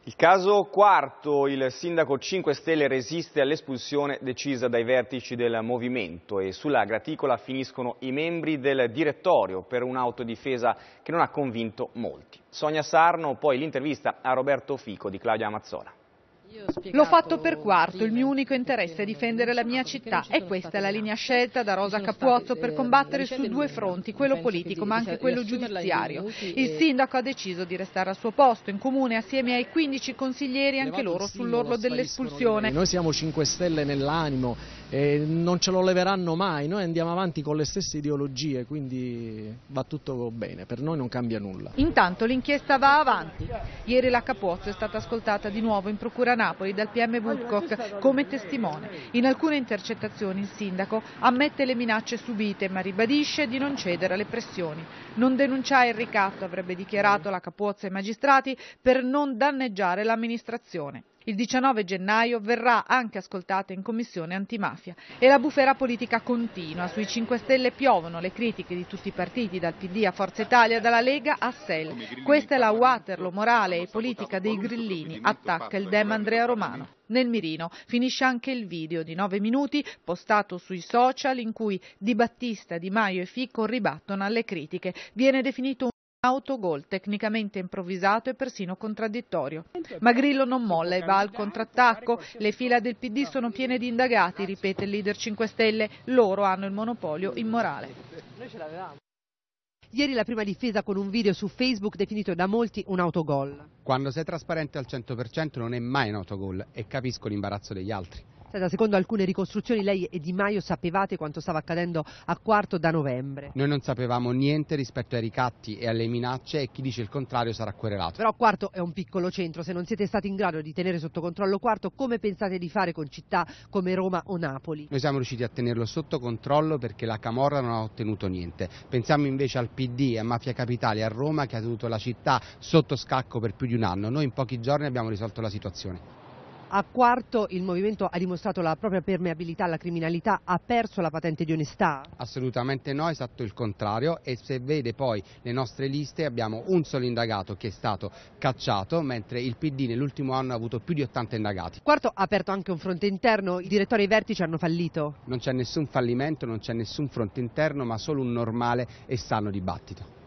Il caso Quarto, il sindaco 5 Stelle resiste all'espulsione decisa dai vertici del movimento e sulla graticola finiscono i membri del direttorio per un'autodifesa che non ha convinto molti. Sonia Sarno, poi l'intervista a Roberto Fico di Claudia Mazzola. L'ho fatto per Quarto, il mio unico interesse è difendere la mia città e questa è la linea scelta da Rosa Cappuozzo per combattere su due fronti, quello politico ma anche quello giudiziario. Il sindaco ha deciso di restare al suo posto in comune assieme ai 15 consiglieri, anche loro sull'orlo dell'espulsione. Noi siamo 5 Stelle nell'animo e non ce lo leveranno mai, noi andiamo avanti con le stesse ideologie, quindi va tutto bene, per noi non cambia nulla. Intanto l'inchiesta va avanti. Ieri la Cappuozzo è stata ascoltata di nuovo in procura Napoli dal PM Woodcock come testimone. In alcune intercettazioni il sindaco ammette le minacce subite ma ribadisce di non cedere alle pressioni. Non denunciare il ricatto, avrebbe dichiarato la Cappuozzo ai magistrati, per non danneggiare l'amministrazione. Il 19 gennaio verrà anche ascoltata in commissione antimafia e la bufera politica continua. Sui 5 Stelle piovono le critiche di tutti i partiti, dal PD a Forza Italia, dalla Lega a SEL. Questa è la Waterloo morale e politica dei grillini, attacca il Dem Andrea Romano. Nel mirino finisce anche il video di 9 minuti postato sui social in cui Di Battista, Di Maio e Fico ribattono alle critiche. Viene definito un autogol tecnicamente improvvisato e persino contraddittorio. Ma Grillo non molla e va al contrattacco. Le fila del PD sono piene di indagati, ripete il leader 5 Stelle, loro hanno il monopolio immorale. Ieri la prima difesa con un video su Facebook definito da molti un autogol. Quando sei trasparente al 100% non è mai un autogol e capisco l'imbarazzo degli altri. Secondo alcune ricostruzioni lei e Di Maio sapevate quanto stava accadendo a Quarto da novembre. Noi non sapevamo niente rispetto ai ricatti e alle minacce e chi dice il contrario sarà querelato. Però Quarto è un piccolo centro, se non siete stati in grado di tenere sotto controllo Quarto, come pensate di fare con città come Roma o Napoli? Noi siamo riusciti a tenerlo sotto controllo perché la Camorra non ha ottenuto niente. Pensiamo invece al PD e a Mafia Capitale a Roma che ha tenuto la città sotto scacco per più di un anno. Noi in pochi giorni abbiamo risolto la situazione. A Quarto il movimento ha dimostrato la propria permeabilità alla criminalità, ha perso la patente di onestà? Assolutamente no, esatto il contrario, e se vede poi le nostre liste abbiamo un solo indagato che è stato cacciato, mentre il PD nell'ultimo anno ha avuto più di 80 indagati. Quarto ha aperto anche un fronte interno, i direttori e i vertici hanno fallito? Non c'è nessun fallimento, non c'è nessun fronte interno, ma solo un normale e sano dibattito.